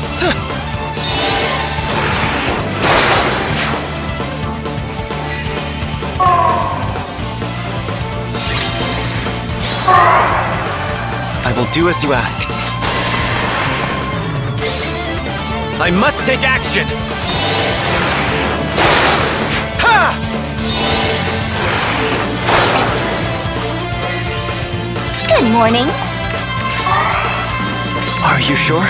I will do as you ask. I must take action! Ha! Good morning. Are you sure?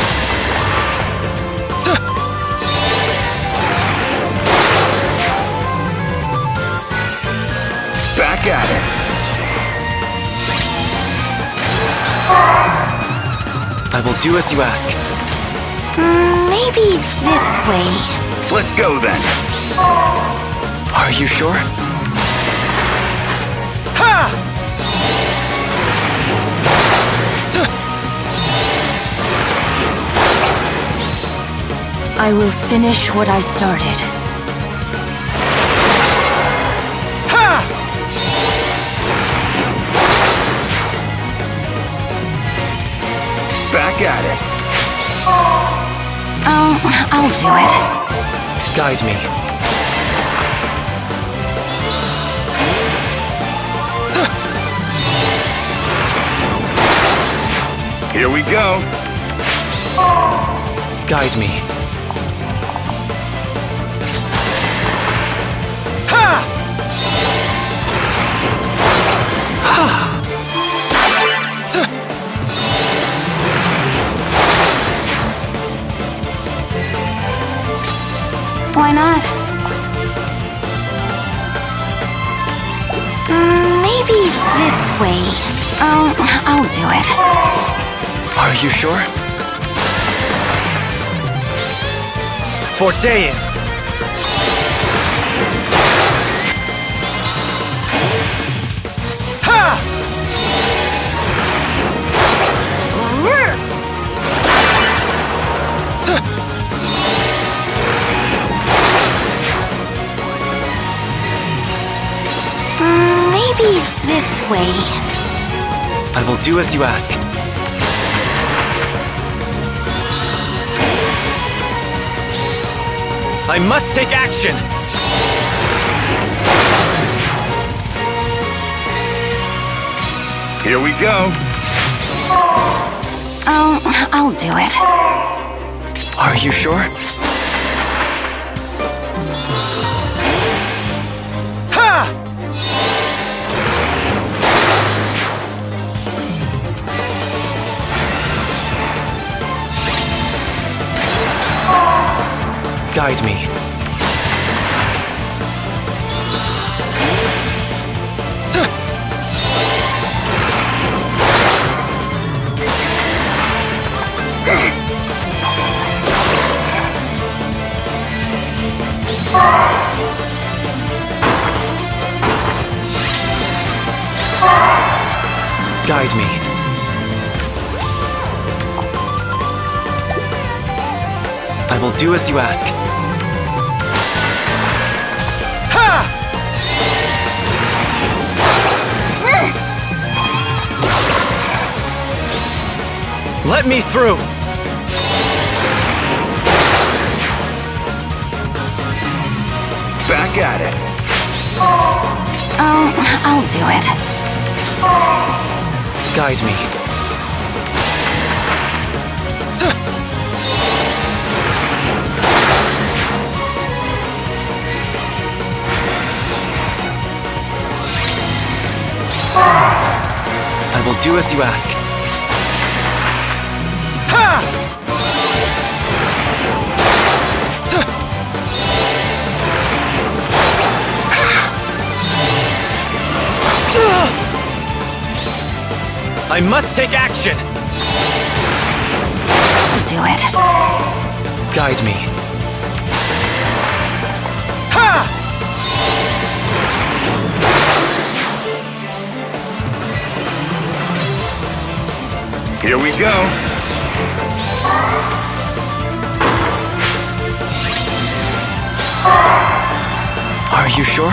Back at it. I will do as you ask. Maybe this way. Let's go then. Are you sure? Ha! I will finish what I started. Ha! Back at it. I'll do it. Guide me. Here we go. Guide me. Ha! Why not? Maybe this way. I'll do it. Are you sure? For Dayan! Ha! Maybe this way. I will do as you ask. I must take action! Here we go. I'll do it. Are you sure? Ha! Guide me. Guide me. I will do as you ask. Ha! Let me through! Back at it. I'll do it. Guide me. I will do as you ask. Ha! I must take action! I'll do it. Guide me. Ha! Here we go. Are you sure?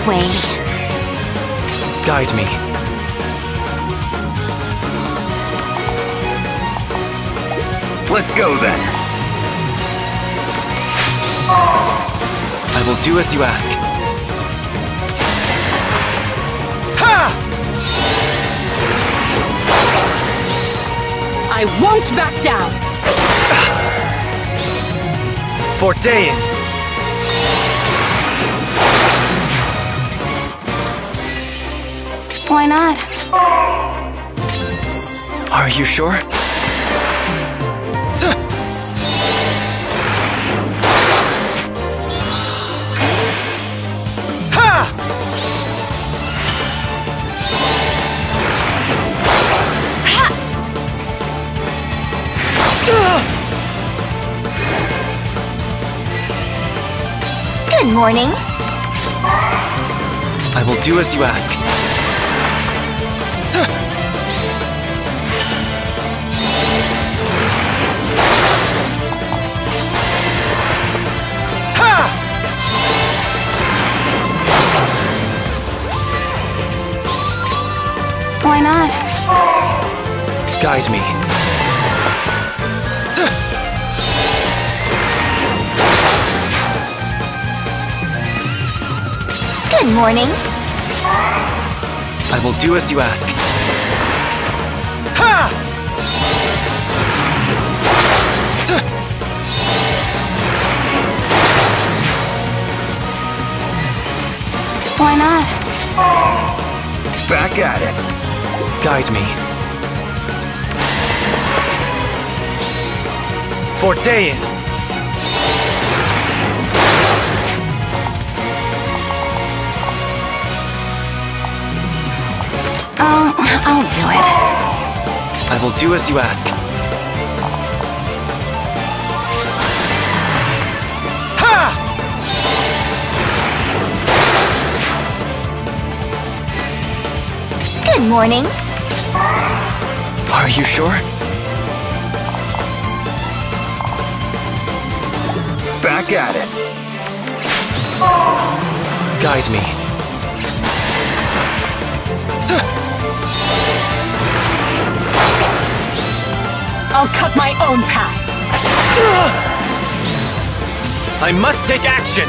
way. Guide me. Let's go then. I will do as you ask. Ha! I won't back down! For Dayan! Why not? Are you sure? Ha! Good morning. I will do as you ask. Why not? Guide me. Good morning. I will do as you ask. Ha! Why not? Back at it. Guide me. For Dayan! I'll do it. I will do as you ask. Ha! Good morning. Are you sure? Back at it. Guide me. I'll cut my own path! I must take action!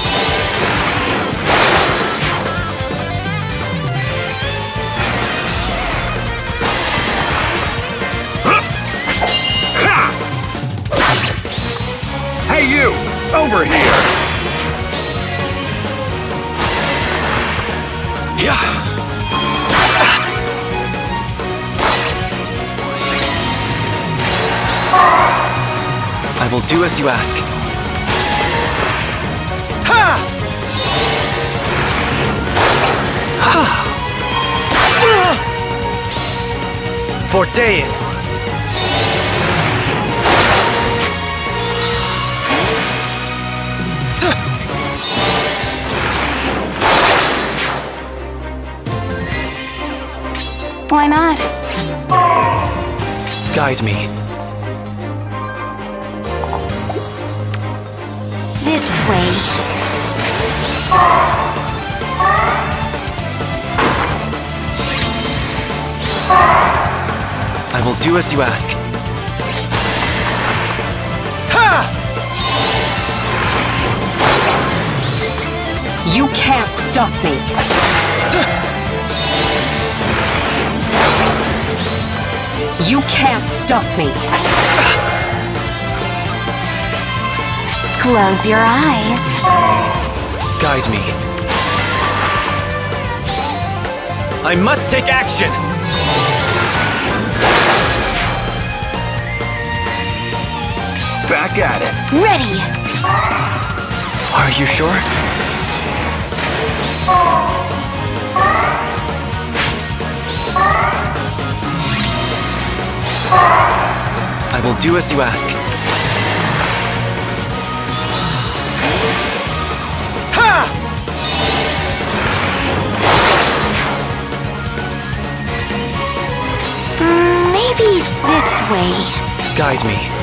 Hey you! Over here! Yeah. I will do as you ask. Ha! Ha! For Dayan! Why not? Guide me. This way. I will do as you ask. Ha! You can't stop me! You can't stop me! Close your eyes. Guide me. I must take action! Back at it. Ready. Are you sure? I will do as you ask. Ha! Maybe this way. Guide me.